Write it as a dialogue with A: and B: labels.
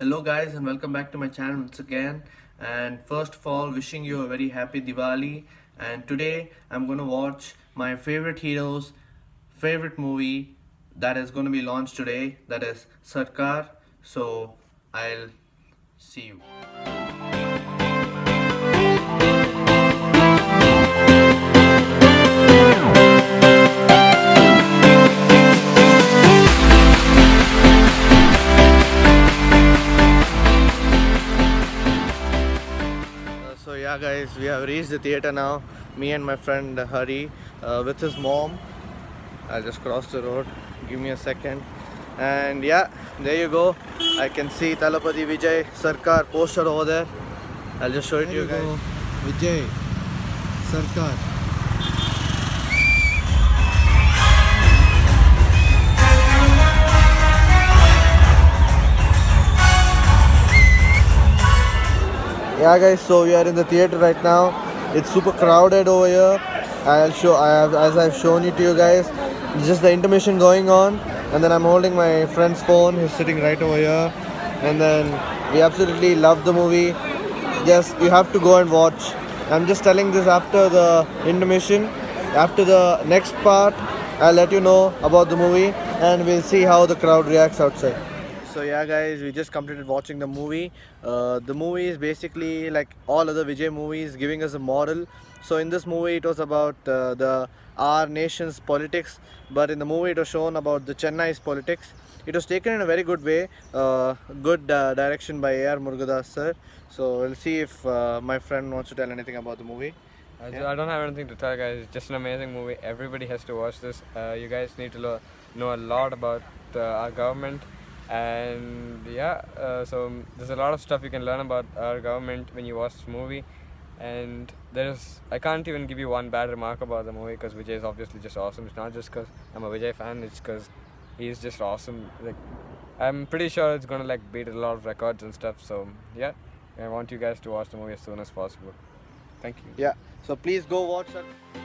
A: Hello guys and welcome back to my channel once again. And first of all, wishing you a very happy Diwali. And today I'm gonna watch my favorite hero's favorite movie that is gonna be launched today, that is Sarkar. So I'll see you. So yeah guys, we have reached the theater now. Me and my friend Hari with his mom. I'll just cross the road, give me a second. And yeah, there you go. I can see Thalapathy Vijay Sarkar poster over there. I'll just show it to you guys.
B: Vijay Sarkar.
A: Yeah guys, so we are in the theater right now. It's super crowded over here. As I've shown it to you guys, just the intermission going on, and then I'm holding my friend's phone. He's sitting right over here, and then we absolutely love the movie. Just you have to go and watch. I'm just telling this after the intermission. After the next part, I'll let you know about the movie, and we'll see how the crowd reacts outside. So yeah guys, we just completed watching the movie. The movie is basically like all other Vijay movies, giving us a moral. So in this movie it was about our nation's politics, but in the movie it was shown about the Chennai's politics. It was taken in a very good way, good direction by ar.murgadoss sir. So we'll see if my friend wants to tell anything about the movie.
C: I don't have anything to tell, guys. It's just an amazing movie. Everybody has to watch this. You guys need to know a lot about our government. And yeah, so there's a lot of stuff you can learn about our government when you watch this movie. And I can't even give you one bad remark about the movie, because Vijay is obviously just awesome. It's not just because I'm a Vijay fan, it's because he's just awesome. Like, I'm pretty sure it's gonna beat a lot of records and stuff. So yeah, I want you guys to watch the movie as soon as possible. Thank you.
A: Yeah, so please go watch it.